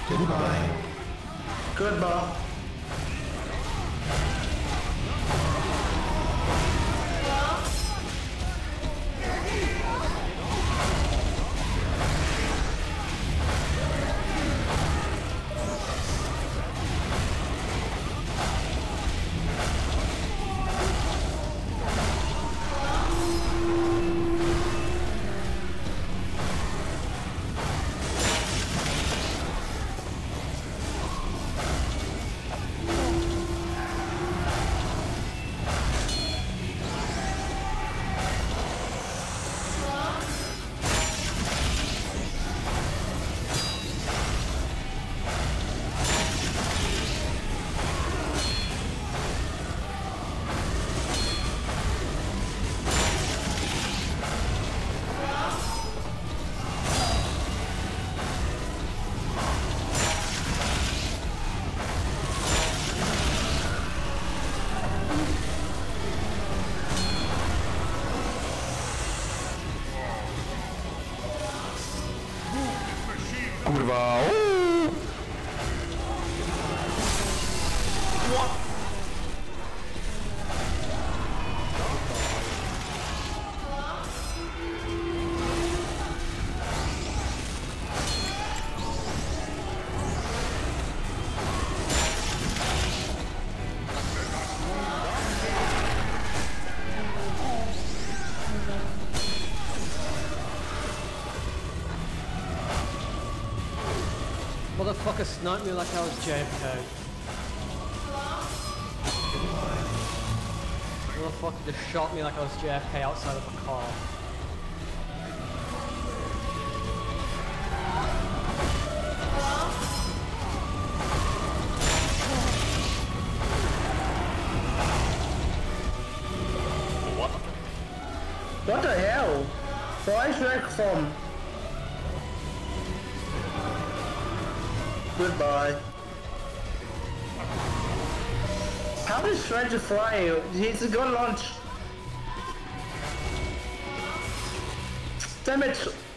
Goodbye. Goodbye. Kurwa, Motherfucker sniped me like I was JFK. Motherfucker just shot me like I was JFK outside of a car. What the hell? Voice rec from. Goodbye. How does Shredder fly? He's a gun launch. Damn it!